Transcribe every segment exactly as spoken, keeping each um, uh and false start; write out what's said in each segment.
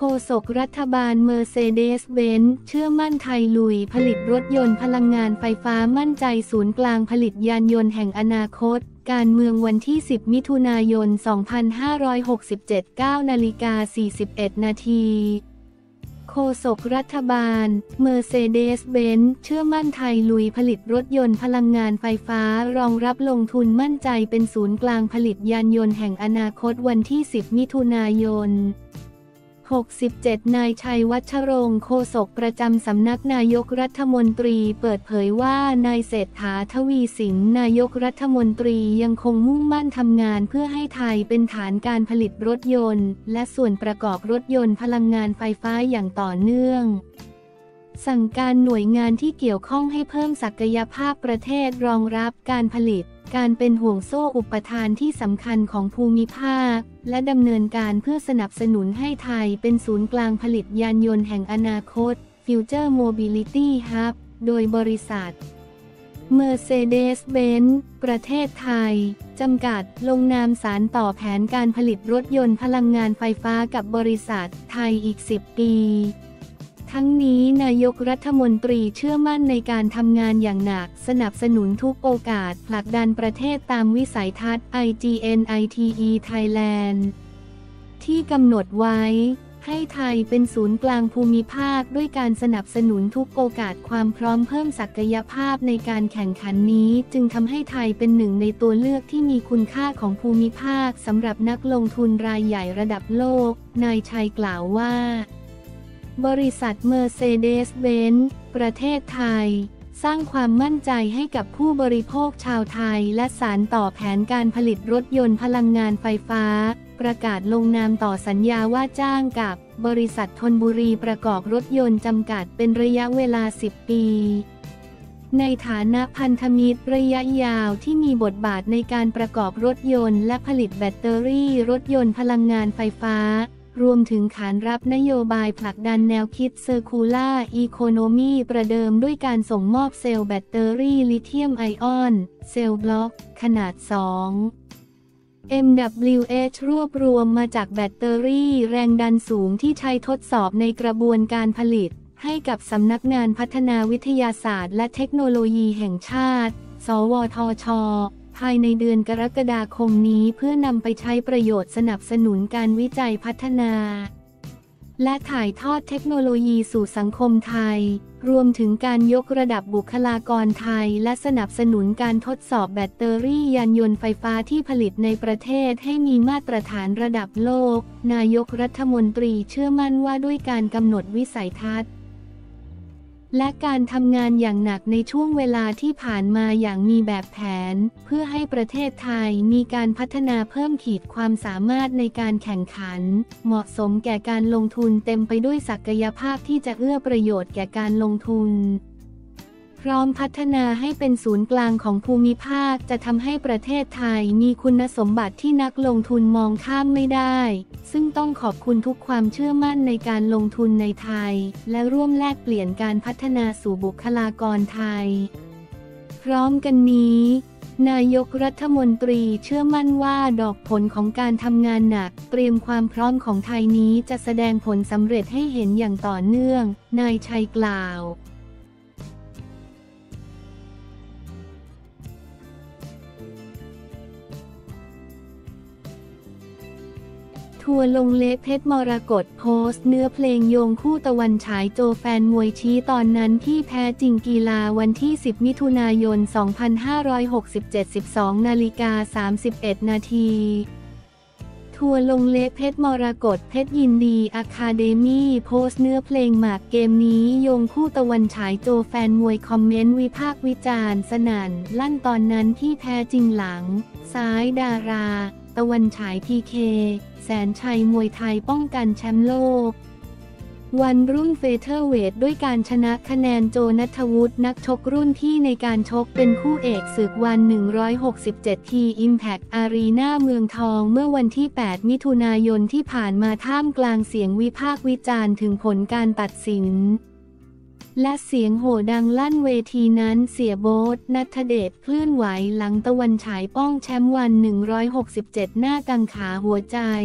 ษกรัฐบาลเมอร์เซเดสเบนซ์เชื่อมั่นไทยลุยผลิตรถยนต์พลังงานไฟฟ้ามั่นใจศูนย์กลางผลิตยานยนต์แห่งอนาคตการเมืองวันที่สิบมิถุนายนสองพันห้าร้อยหกสิบเจ็ด เก้านาฬิกาสี่สิบเอ็ดนาทีโฆษกรัฐบาลเมอร์เซเดสเบนซ์เชื่อมั่นไทยลุยผลิตรถยนต์พลังงานไฟฟ้ารองรับลงทุนมั่นใจเป็นศูนย์กลางผลิตยานยนต์แห่งอนาคตวันที่สิบมิถุนายนหกสิบเจ็ดนายชัยวัชรงค์โฆษกประจำสำนักนายกรัฐมนตรีเปิดเผยว่านายเศรษฐาทวีสินนายกรัฐมนตรียังคงมุ่งมั่นทำงานเพื่อให้ไทยเป็นฐานการผลิตรถยนต์และส่วนประกอบรถยนต์พลังงานไฟฟ้าอย่างต่อเนื่องสั่งการหน่วยงานที่เกี่ยวข้องให้เพิ่มศักยภาพประเทศรองรับการผลิตการเป็นห่วงโซ่อุปทานที่สำคัญของภูมิภาคและดำเนินการเพื่อสนับสนุนให้ไทยเป็นศูนย์กลางผลิตยานยนต์แห่งอนาคต Future Mobility Hub โดยบริษัท Mercedes-Benz ประเทศไทยจำกัดลงนามสารต่อแผนการผลิตรถยนต์พลังงานไฟฟ้ากับบริษัทไทยอีกสิบปีทั้งนี้นายกรัฐมนตรีเชื่อมั่นในการทำงานอย่างหนักสนับสนุนทุกโอกาสผลักดันประเทศตามวิสัยทัศน์ ไอ จี เอ็น ไอ ที อี Thailand ที่กำหนดไว้ให้ไทยเป็นศูนย์กลางภูมิภาคด้วยการสนับสนุนทุกโอกาสความพร้อมเพิ่มศักยภาพในการแข่งขันนี้จึงทำให้ไทยเป็นหนึ่งในตัวเลือกที่มีคุณค่าของภูมิภาคสำหรับนักลงทุนรายใหญ่ระดับโลกนายชัยกล่าวว่าบริษัท Mercedes-Benz ประเทศไทยสร้างความมั่นใจให้กับผู้บริโภคชาวไทยและสานต่อแผนการผลิตรถยนต์พลังงานไฟฟ้าประกาศลงนามต่อสัญญาว่าจ้างกับบริษัทธนบุรีประกอบรถยนต์จำกัดเป็นระยะเวลาสิบปีในฐานะพันธมิตรระยะยาวที่มีบทบาทในการประกอบรถยนต์และผลิตแบตเตอรี่รถยนต์พลังงานไฟฟ้ารวมถึงขานรับนโยบายผลักดันแนวคิด Circular Economy ประเดิมด้วยการส่งมอบเซลล์แบตเตอรี่ลิเธียมไอออนเซลล์บล็อกขนาด สอง เอ็ม ดับเบิลยู เอช รวบรวมมาจากแบตเตอรี่แรงดันสูงที่ใช้ทดสอบในกระบวนการผลิตให้กับสำนักงานพัฒนาวิทยาศาสตร์และเทคโนโลยีแห่งชาติสวทช.ภายในเดือนกรกฎาคมนี้เพื่อนำไปใช้ประโยชน์สนับสนุนการวิจัยพัฒนาและถ่ายทอดเทคโนโลยีสู่สังคมไทยรวมถึงการยกระดับบุคลากรไทยและสนับสนุนการทดสอบแบตเตอรี่ยานยนต์ไฟฟ้าที่ผลิตในประเทศให้มีมาตรฐานระดับโลกนายกรัฐมนตรีเชื่อมั่นว่าด้วยการกำหนดวิสัยทัศน์และการทำงานอย่างหนักในช่วงเวลาที่ผ่านมาอย่างมีแบบแผนเพื่อให้ประเทศไทยมีการพัฒนาเพิ่มขีดความสามารถในการแข่งขันเหมาะสมแก่การลงทุนเต็มไปด้วยศักยภาพที่จะเอื้อประโยชน์แก่การลงทุนพร้อมพัฒนาให้เป็นศูนย์กลางของภูมิภาคจะทำให้ประเทศไทยมีคุณสมบัติที่นักลงทุนมองข้ามไม่ได้ซึ่งต้องขอบคุณทุกความเชื่อมั่นในการลงทุนในไทยและร่วมแลกเปลี่ยนการพัฒนาสู่บุคลากรไทยพร้อมกันนี้นายกรัฐมนตรีเชื่อมั่นว่าดอกผลของการทำงานหนักเตรียมความพร้อมของไทยนี้จะแสดงผลสำเร็จให้เห็นอย่างต่อเนื่องนายชัยกล่าวทัวร์ลงเละเพชรมรกตโพสต์เนื้อเพลงโยงคู่ตะวันฉายโจแฟนมวยชี้ตอนนั้นที่แพ้จริงกีฬาวันที่สิบมิถุนายนสองพันห้าร้อยหกสิบเจ็ด สิบสองนาฬิกาสามสิบเอ็ดนาทีทัวร์ลงเละเพชรมรกตเพชรยินดีอะคาเดมี่โพสต์เนื้อเพลงหมากเกมนี้โยงคู่ตะวันฉายโจแฟนมวยคอมเมนต์วิพากษ์วิจารณ์สนั่นลั่นตอนนั้นที่แพ้จริงหลังซ้ายดาราตะวันฉาย พี เค แสนชัยมวยไทยป้องกันแชมป์โลกวันรุ่นเฟเธอร์เวทด้วยการชนะคะแนนโจณัฐวุฒินักชกรุ่นพี่ในการชกเป็นคู่เอกศึกวันหนึ่งร้อยหกสิบเจ็ดที Impact Arena เมืองทองเมื่อวันที่แปดมิถุนายนที่ผ่านมาท่ามกลางเสียงวิพากษ์วิจารณ์ถึงผลการตัดสินและเสียงโห่ดังลั่นเวทีนั้นเสียโบ๊ท ณัฐเดชเคลื่อนไหวหลังตะวันฉายป้องแชมป์วันหนึ่งร้อยหกสิบเจ็ดหน้ากังขาหัวใจ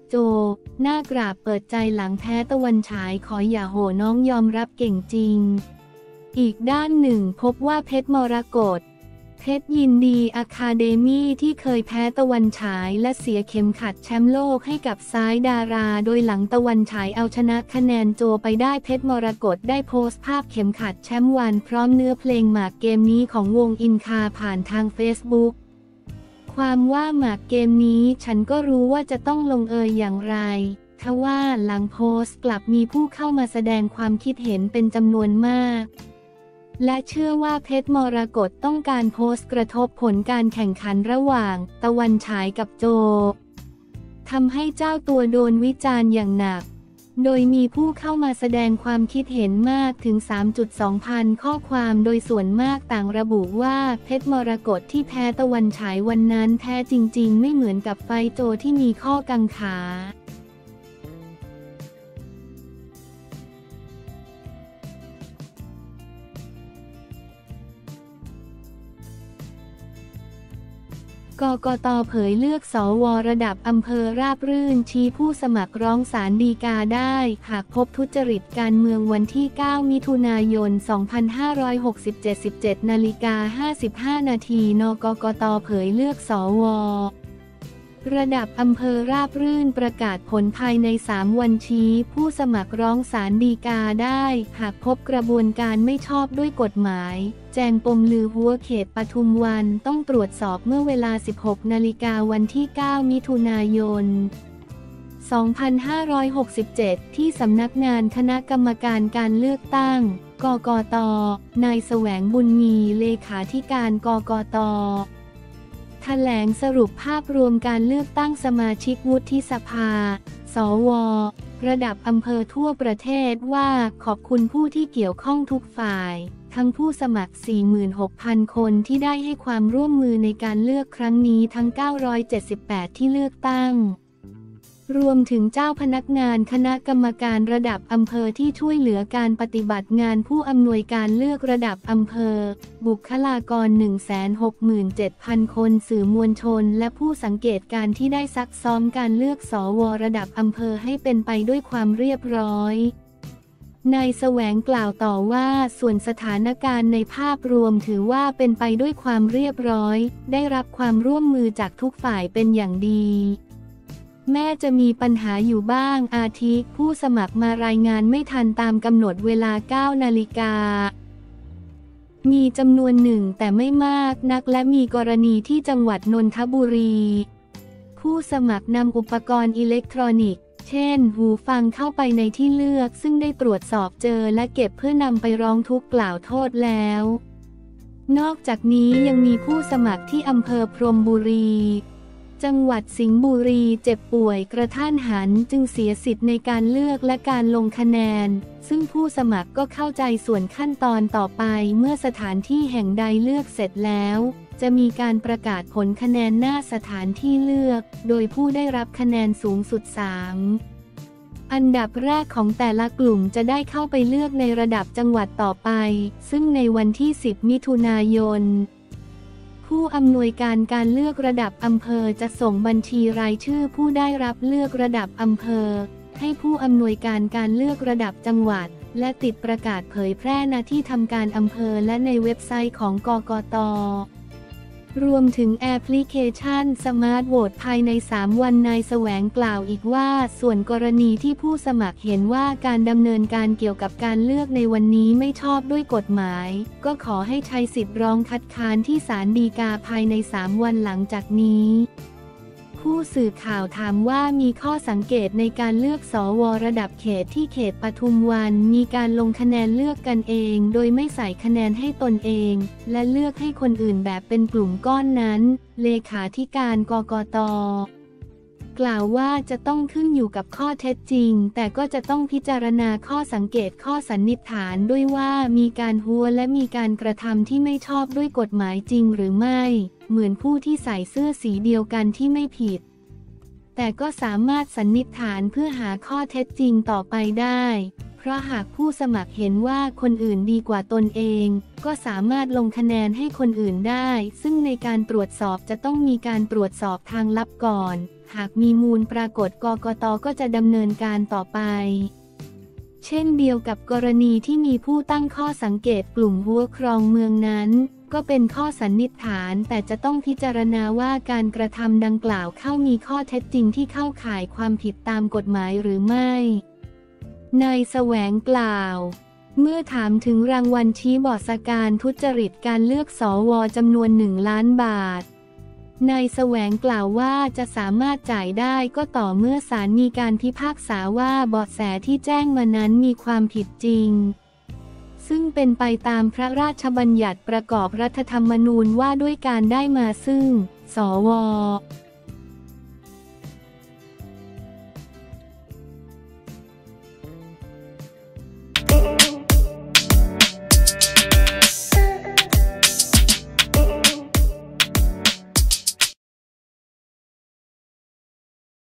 โจหน้ากราบเปิดใจหลังแพ้ตะวันฉายขออย่าโหน้องยอมรับเก่งจริงอีกด้านหนึ่งพบว่าเพชรมรกตเพชรยินดีอะคาเดมี่ที่เคยแพ้ตะวันฉายและเสียเข็มขัดแชมป์โลกให้กับซ้ายดาราโดยหลังตะวันฉายเอาชนะคะแนนโจไปได้เพชรมรกตได้โพสต์ภาพเข็มขัดแชมป์วันพร้อมเนื้อเพลงหมากเกมนี้ของวงอินคาผ่านทางเฟซบุ๊กความว่าหมากเกมนี้ฉันก็รู้ว่าจะต้องลงเอยอย่างไรทว่าหลังโพสต์กลับมีผู้เข้ามาแสดงความคิดเห็นเป็นจำนวนมากและเชื่อว่าเพชรมรกตต้องการโพสต์กระทบผลการแข่งขันระหว่างตะวันฉายกับโจทำให้เจ้าตัวโดนวิจารณ์อย่างหนักโดยมีผู้เข้ามาแสดงความคิดเห็นมากถึง สามจุดสอง พันข้อความโดยส่วนมากต่างระบุว่าเพชรมรกตที่แพ้ตะวันฉายวันนั้นแพ้จริงๆไม่เหมือนกับไฟโจที่มีข้อกังขากกต.เผยเลือกสว.ระดับอำเภอราบรื่นชี้ผู้สมัครร้องศาลฎีกาได้หากพบทุจริตการเมืองวันที่ เก้า มิถุนายน สองพันห้าร้อยหกสิบเจ็ด สิบเจ็ดนาฬิกาห้าสิบห้านาทีนกกต.เผยเลือกสว.ระดับอำเภอราบรื่นประกาศผลภายในสามวันชี้ผู้สมัครร้องศาลฎีกาได้หากพบกระบวนการไม่ชอบด้วยกฎหมายแจงปมลือหัวเขตปทุมวันต้องตรวจสอบเมื่อเวลา สิบหกนาฬิกาวันที่ เก้า มิถุนายน สองพันห้าร้อยหกสิบเจ็ด ที่สำนักงานคณะกรรมการการเลือกตั้งกกต.นายแสวงบุญมีเลขาธิการกกต.แถลงสรุปภาพรวมการเลือกตั้งสมาชิกวุฒิสภา สว.ระดับอำเภอทั่วประเทศว่าขอบคุณผู้ที่เกี่ยวข้องทุกฝ่ายทั้งผู้สมัคร สี่หมื่นหกพัน คนที่ได้ให้ความร่วมมือในการเลือกครั้งนี้ทั้ง เก้าร้อยเจ็ดสิบแปด ที่เลือกตั้งรวมถึงเจ้าพนักงานคณะกรรมการระดับอำเภอที่ช่วยเหลือการปฏิบัติงานผู้อำนวยการเลือกระดับอำเภอบุคลากร หนึ่งแสนหกหมื่นเจ็ดพัน คนสื่อมวลชนและผู้สังเกตการที่ได้ซักซ้อมการเลือกสว.ระดับอำเภอให้เป็นไปด้วยความเรียบร้อยนายแสวงกล่าวต่อว่าส่วนสถานการณ์ในภาพรวมถือว่าเป็นไปด้วยความเรียบร้อยได้รับความร่วมมือจากทุกฝ่ายเป็นอย่างดีแม้จะมีปัญหาอยู่บ้างอาทิผู้สมัครมารายงานไม่ทันตามกำหนดเวลา เก้านาฬิกามีจำนวนหนึ่งแต่ไม่มากนักและมีกรณีที่จังหวัดนนทบุรีผู้สมัครนำอุปกรณ์อิเล็กทรอนิกส์เช่นหูฟังเข้าไปในที่เลือกซึ่งได้ตรวจสอบเจอและเก็บเพื่อนำไปร้องทุกข์กล่าวโทษแล้วนอกจากนี้ยังมีผู้สมัครที่อำเภอพรหมบุรีจังหวัดสิงห์บุรีเจ็บป่วยกระทันหันจึงเสียสิทธิ์ในการเลือกและการลงคะแนนซึ่งผู้สมัครก็เข้าใจส่วนขั้นตอนต่อไปเมื่อสถานที่แห่งใดเลือกเสร็จแล้วจะมีการประกาศผลคะแนนหน้าสถานที่เลือกโดยผู้ได้รับคะแนนสูงสุดสามอันดับแรกของแต่ละกลุ่มจะได้เข้าไปเลือกในระดับจังหวัดต่อไปซึ่งในวันที่สิบมิถุนายนผู้อำนวยการการเลือกระดับอำเภอจะส่งบัญชีรายชื่อผู้ได้รับเลือกระดับอำเภอให้ผู้อำนวยการการเลือกระดับจังหวัดและติดประกาศเผยแพร่ณที่ทำการอำเภอและในเว็บไซต์ของกกต.รวมถึงแอปพลิเคชันสมาร์ทโหวตภายในสามวันนายแสวงกล่าวอีกว่าส่วนกรณีที่ผู้สมัครเห็นว่าการดำเนินการเกี่ยวกับการเลือกในวันนี้ไม่ชอบด้วยกฎหมายก็ขอให้ใช้สิทธิ์ร้องคัดค้านที่ศาลฎีกาภายในสามวันหลังจากนี้ผู้สื่อข่าวถามว่ามีข้อสังเกตในการเลือกสว.ระดับเขตที่เขตปทุมวันมีการลงคะแนนเลือกกันเองโดยไม่ใส่คะแนนให้ตนเองและเลือกให้คนอื่นแบบเป็นกลุ่มก้อนนั้นเลขาธิการกกต.กล่าวว่าจะต้องขึ้นอยู่กับข้อเท็จจริงแต่ก็จะต้องพิจารณาข้อสังเกตข้อสันนิษฐานด้วยว่ามีการหัวและมีการกระทำที่ไม่ชอบด้วยกฎหมายจริงหรือไม่เหมือนผู้ที่ใส่เสื้อสีเดียวกันที่ไม่ผิดแต่ก็สามารถสันนิษฐานเพื่อหาข้อเท็จจริงต่อไปได้เพราะหากผู้สมัครเห็นว่าคนอื่นดีกว่าตนเองก็สามารถลงคะแนนให้คนอื่นได้ซึ่งในการตรวจสอบจะต้องมีการตรวจสอบทางลับก่อนหากมีมูลปรากฏกกต.ก็จะดำเนินการต่อไปเช่นเดียวกับกรณีที่มีผู้ตั้งข้อสังเกตกลุ่มหัวครองเมืองนั้นก็เป็นข้อสันนิษฐานแต่จะต้องพิจารณาว่าการกระทำดังกล่าวเข้ามีข้อเท็จจริงที่เข้าข่ายความผิดตามกฎหมายหรือไม่นายแสวงกล่าวเมื่อถามถึงรางวัลชี้บอสการทุจริตการเลือกสวจำนวนหนึ่งล้านบาทนายแสวงกล่าวว่าจะสามารถจ่ายได้ก็ต่อเมื่อศาลมีการพิพากษาว่าเบาะแสที่แจ้งมานั้นมีความผิดจริงซึ่งเป็นไปตามพระราชบัญญัติประกอบรัฐธรรมนูญว่าด้วยการได้มาซึ่งสว